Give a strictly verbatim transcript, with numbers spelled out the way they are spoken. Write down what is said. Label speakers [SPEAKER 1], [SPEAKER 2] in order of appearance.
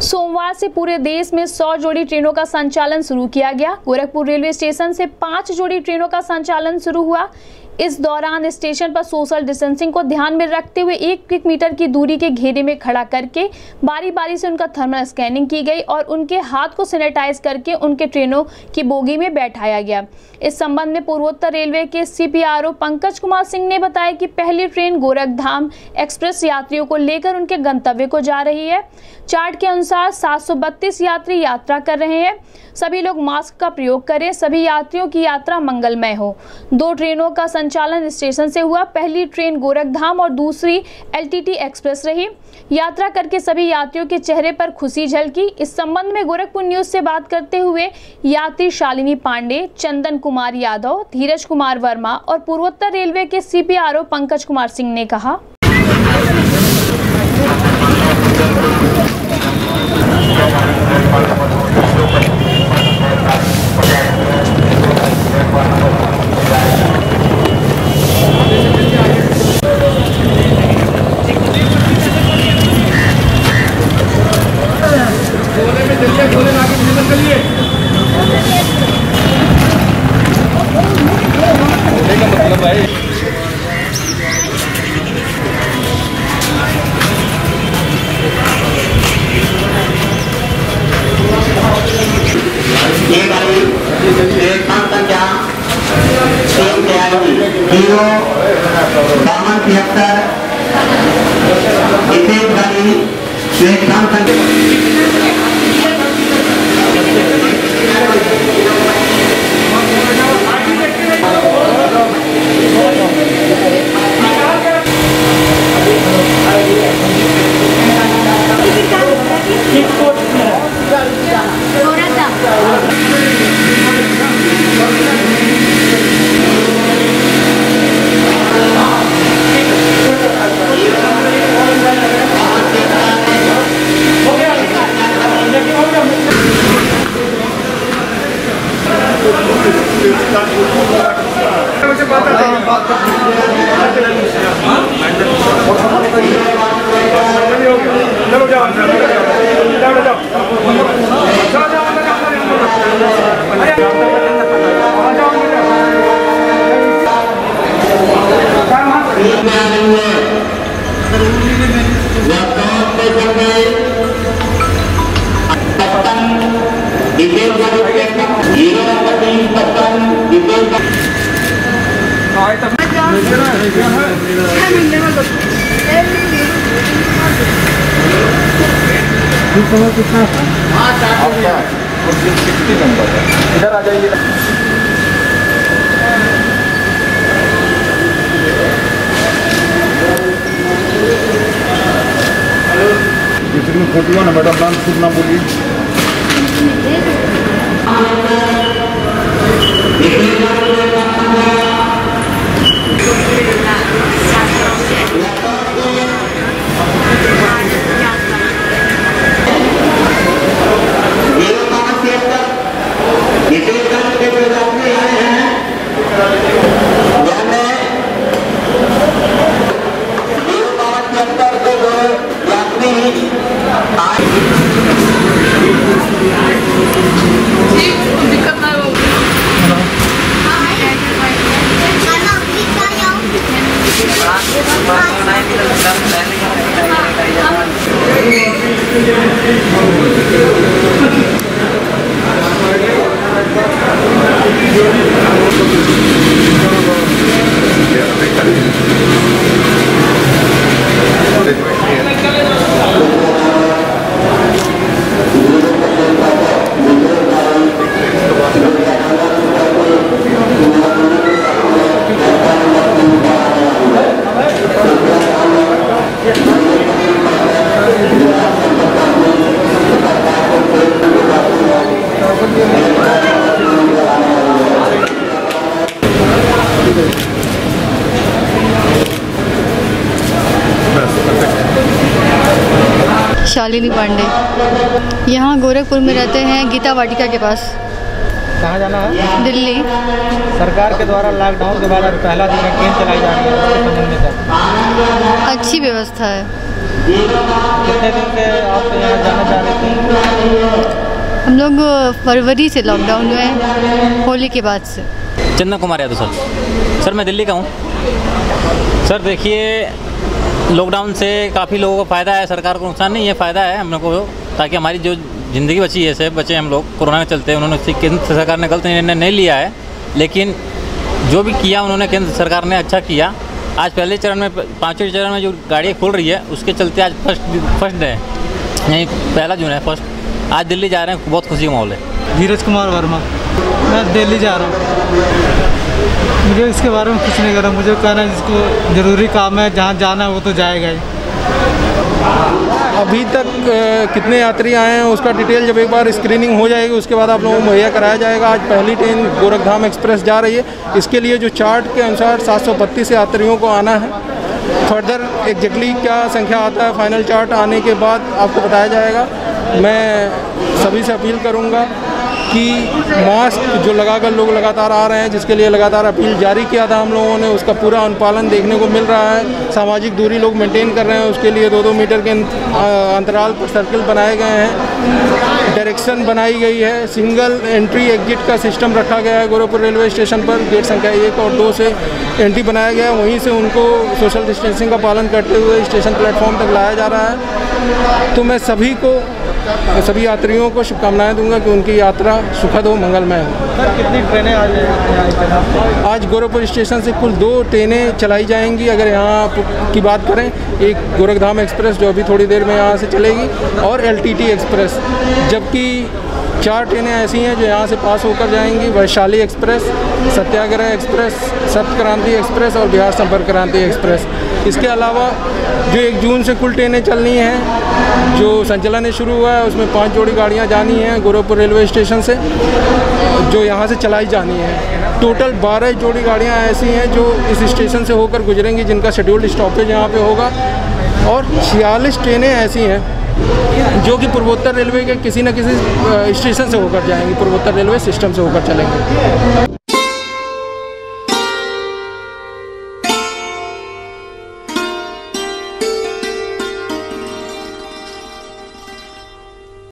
[SPEAKER 1] सोमवार से पूरे देश में सौ जोड़ी ट्रेनों का संचालन शुरू किया गया। गोरखपुर रेलवे स्टेशन से पाँच जोड़ी ट्रेनों का संचालन शुरू हुआ। इस दौरान स्टेशन पर सोशल डिस्टेंसिंग को ध्यान में रखते हुए एक एक मीटर की दूरी के घेरे में खड़ा करके बारी बारी से उनका थर्मल स्कैनिंग की गई और उनके हाथ को सैनिटाइज करके उनके ट्रेनों की बोगी में बैठाया गया। इस संबंध में पूर्वोत्तर रेलवे के सीपीआरओ पंकज कुमार सिंह ने बताया कि पहली ट्रेन गोरखधाम एक्सप्रेस यात्रियों को लेकर उनके गंतव्य को जा रही है। चार्ट के अनुसार सात सौ बत्तीस यात्री यात्रा कर रहे हैं। सभी लोग मास्क का प्रयोग करें। सभी यात्रियों की यात्रा मंगलमय हो। दो ट्रेनों का संचालन स्टेशन से हुआ। पहली ट्रेन गोरखधाम और दूसरी एलटीटी एक्सप्रेस रही। यात्रा करके सभी यात्रियों के चेहरे पर खुशी झलकी। इस संबंध में गोरखपुर न्यूज से बात करते हुए यात्री शालिनी पांडे, चंदन कुमार यादव, धीरज कुमार वर्मा और पूर्वोत्तर रेलवे के सीपीआरओ पंकज कुमार सिंह ने कहा,
[SPEAKER 2] इधर आ जाइए। फोटो ना मैडम, नाम शुभ नाम बोलिए।
[SPEAKER 3] शालिनी पांडे, यहाँ गोरखपुर में रहते हैं, गीता वाटिका के पास।
[SPEAKER 4] कहाँ जाना है?
[SPEAKER 3] दिल्ली।
[SPEAKER 4] सरकार के द्वारा लॉकडाउन के बाद पहला दिन ट्रेन चलाई जा रही है,
[SPEAKER 3] अच्छी व्यवस्था है।
[SPEAKER 4] कितने दिन से आप यहाँ जाना चाह रहे थे?
[SPEAKER 3] हम लोग फरवरी से लॉकडाउन में हैं, होली के बाद से।
[SPEAKER 5] चंदन कुमार यादव सर। सर मैं दिल्ली का हूँ। सर देखिए, लॉकडाउन से काफ़ी लोगों को फ़ायदा है, सरकार को नुकसान नहीं है, फ़ायदा है हम लोग को, ताकि हमारी जो ज़िंदगी बची है, से बचे हम लोग कोरोना के चलते। उन्होंने केंद्र सरकार ने गलत निर्णय नहीं लिया है, लेकिन जो भी किया उन्होंने केंद्र सरकार ने अच्छा किया। आज पहले चरण में, पाँचवें चरण में जो गाड़ियाँ खुल रही है, उसके चलते आज फर्स्ट फर्स्ट डे है, यही पहला जून है फर्स्ट। आज दिल्ली जा रहे हैं, बहुत खुशी का माहौल है।
[SPEAKER 4] धीरज कुमार वर्मा। मैं दिल्ली जा रहा हूँ। मुझे इसके बारे में कुछ नहीं करना, मुझे कहना है जिसको ज़रूरी काम है, जहाँ जाना है वो तो जाएगा ही।
[SPEAKER 2] अभी तक अ, कितने यात्री आए हैं उसका डिटेल जब एक बार स्क्रीनिंग हो जाएगी उसके बाद आप लोगों को मुहैया कराया जाएगा। आज पहली ट्रेन गोरखधाम एक्सप्रेस जा रही है। इसके लिए जो चार्ट के अनुसार सात सौ बत्तीस यात्रियों को आना है। फर्दर एग्जैक्टली क्या संख्या आता है फाइनल चार्ट आने के बाद आपको बताया जाएगा। मैं सभी से अपील करूंगा कि मास्क जो लगाकर लोग लगातार आ रहे हैं, जिसके लिए लगातार अपील जारी किया था हम लोगों ने, उसका पूरा अनुपालन देखने को मिल रहा है। सामाजिक दूरी लोग मेंटेन कर रहे हैं, उसके लिए दो दो मीटर के अंतराल पर सर्किल बनाए गए हैं, डायरेक्शन बनाई गई है, सिंगल एंट्री एग्जिट का सिस्टम रखा गया है। गोरखपुर रेलवे स्टेशन पर गेट संख्या एक और दो से एंट्री बनाया गया है, वहीं से उनको सोशल डिस्टेंसिंग का पालन करते हुए स्टेशन प्लेटफॉर्म तक लाया जा रहा है। तो मैं सभी को, सभी यात्रियों को शुभकामनाएं दूंगा कि उनकी यात्रा सुखद हो, मंगलमय हो।
[SPEAKER 4] सर कितनी ट्रेनें आज
[SPEAKER 2] आज गोरखपुर स्टेशन से कुल दो ट्रेनें चलाई जाएंगी। अगर यहाँ की बात करें, एक गोरखधाम एक्सप्रेस जो अभी थोड़ी देर में यहाँ से चलेगी, और एलटीटी एक्सप्रेस, जबकि चार ट्रेनें ऐसी हैं जो यहाँ से पास होकर जाएंगी। वैशाली एक्सप्रेस, सत्याग्रह एक्सप्रेस, सप्त क्रांति एक्सप्रेस और बिहार संपर्क क्रांति एक्सप्रेस। इसके अलावा जो एक जून से कुल ट्रेनें चलनी हैं, जो संचालन शुरू हुआ है, उसमें पांच जोड़ी गाड़ियां जानी हैं गोरखपुर रेलवे स्टेशन से, जो यहाँ से चलाई जानी है। टोटल बारह जोड़ी गाड़ियां ऐसी हैं जो इस स्टेशन से होकर गुजरेंगी, जिनका शेड्यूल्ड स्टॉपेज यहाँ पे होगा। और छियालीस ट्रेनें ऐसी हैं जो कि पूर्वोत्तर रेलवे के किसी न किसी स्टेशन से होकर जाएंगी, पूर्वोत्तर रेलवे सिस्टम से होकर चलेंगी।